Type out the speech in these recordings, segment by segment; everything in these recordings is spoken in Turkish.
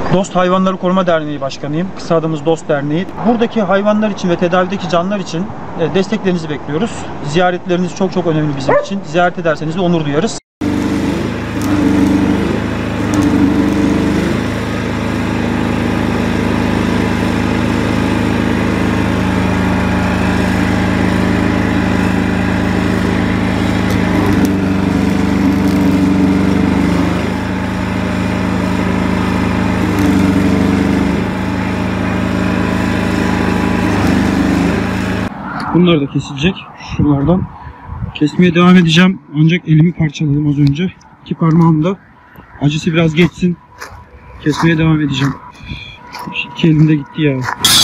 Dost Hayvanları Koruma Derneği Başkanıyım. Kısa adımız Dost Derneği. Buradaki hayvanlar için ve tedavideki canlar için desteklerinizi bekliyoruz. Ziyaretleriniz çok çok önemli bizim için. Ziyaret ederseniz de onur duyarız. Bunlar da kesilecek. Şuralardan kesmeye devam edeceğim. Ancak elimi parçaladım az önce. 2 parmağımda. Acısı biraz geçsin. Kesmeye devam edeceğim. 2 elimde gitti ya.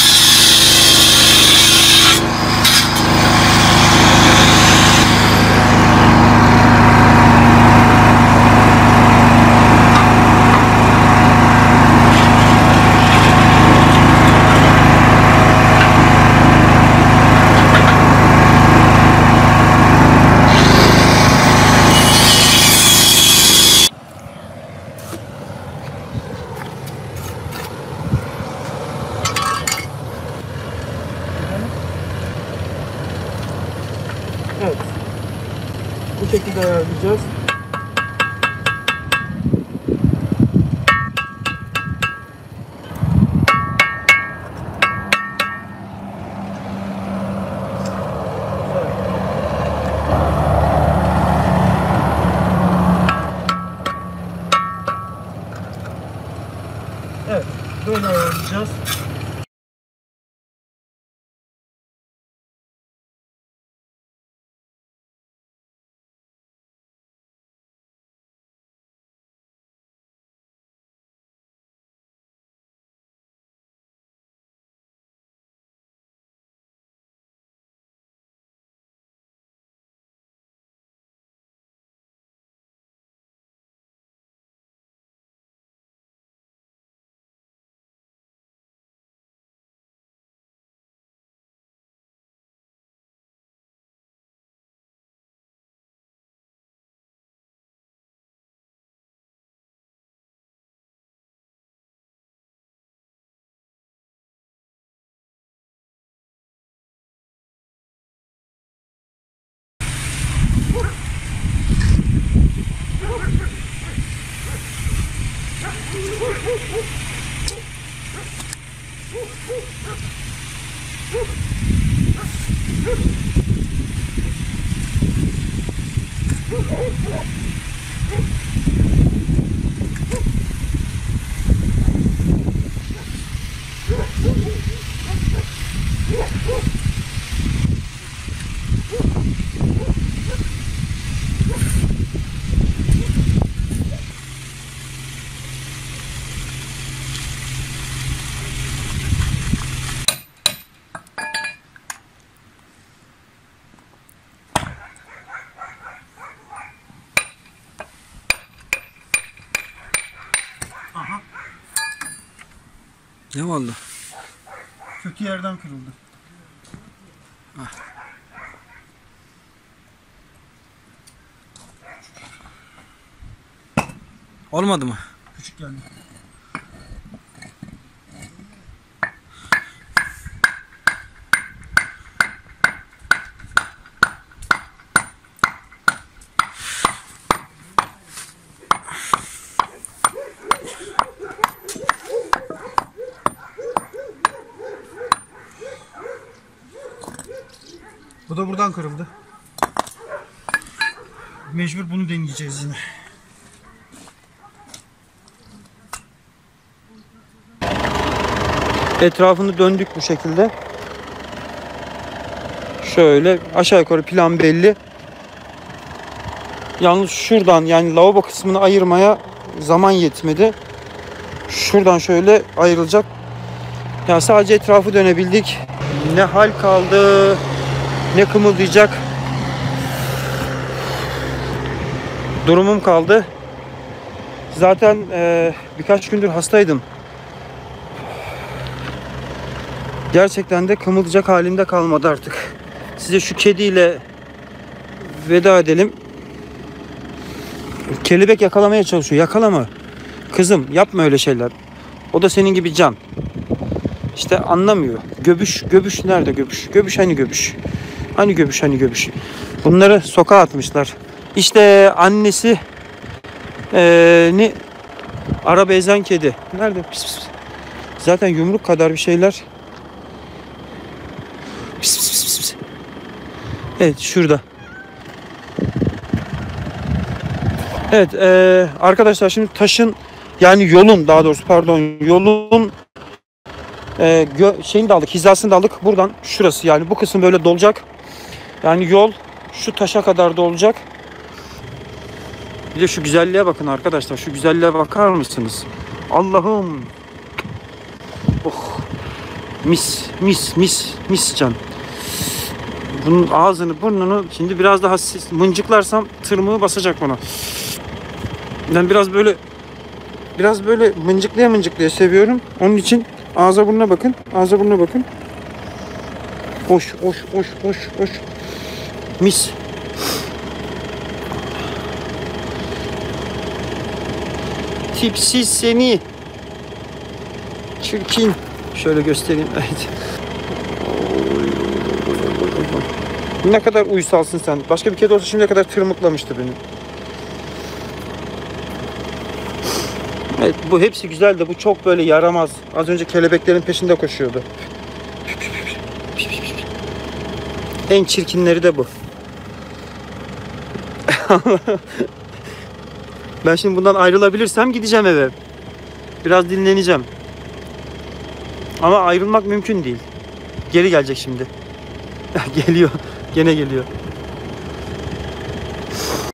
Evet. Bu şekilde ayarlayacağız. Evet. Böyle ayarlayacağız. Ne oldu? Kötü yerden kırıldı. Ah. Olmadı mı? Küçük geldi. Bu da buradan kırıldı. Mecbur bunu deneyeceğiz yine. Etrafını döndük bu şekilde. Şöyle aşağı yukarı plan belli. Yalnız şuradan, yani lavabo kısmını ayırmaya zaman yetmedi. Şuradan şöyle ayrılacak. Ya sadece etrafı dönebildik. Ne hal kaldı, ne kımıldayacak durumum kaldı. Zaten birkaç gündür hastaydım. Gerçekten de kımıldayacak halimde kalmadı artık. Size şu kediyle veda edelim. Kelebek yakalamaya çalışıyor. Yakalama. Kızım yapma öyle şeyler. O da senin gibi can. İşte anlamıyor. Göbüş nerede göbüş? Göbüş hani göbüş? Hani göbüş hani göbüş? Bunları sokağa atmışlar. İşte annesi ni araba ezen kedi. Nerede? Pis pis. Zaten yumruk kadar bir şeyler. Pis pis pis pis. Evet şurada. Evet arkadaşlar şimdi taşın yani yolun daha doğrusu pardon yolun şeyini de aldık, hizasını da aldık. Buradan şurası yani bu kısım böyle dolacak. Yani yol şu taşa kadar dolacak. Bir de şu güzelliğe bakın arkadaşlar. Şu güzelliğe bakar mısınız? Allah'ım. Oh. Mis mis mis mis can. Bunun ağzını burnunu şimdi biraz daha mıncıklarsam tırmığı basacak bana. Ben biraz böyle mıncıklaya seviyorum. Onun için ağza burnuna bakın. Ağza burnuna bakın. Hoş. Mis. Tipsiz seni. Çirkin. Şöyle göstereyim. Evet. Ne kadar uysalsın sen. Başka bir kedi olsa şimdiye kadar tırmıklamıştı beni. Evet, bu hepsi güzel de bu çok böyle yaramaz. Az önce kelebeklerin peşinde koşuyordu. En çirkinleri de bu. Ben şimdi bundan ayrılabilirsem gideceğim eve. Biraz dinleneceğim. Ama ayrılmak mümkün değil. Geri gelecek şimdi. Geliyor. Gene geliyor.